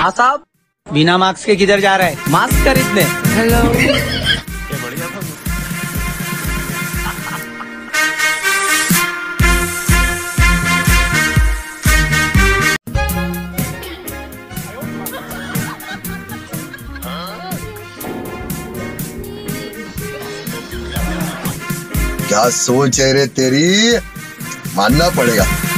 हाँ साहब। बिना मास्क के किधर जा रहा है? मास्क खरीदने। हेलो। बढ़िया था। क्या सोच है रे तेरी, मानना पड़ेगा।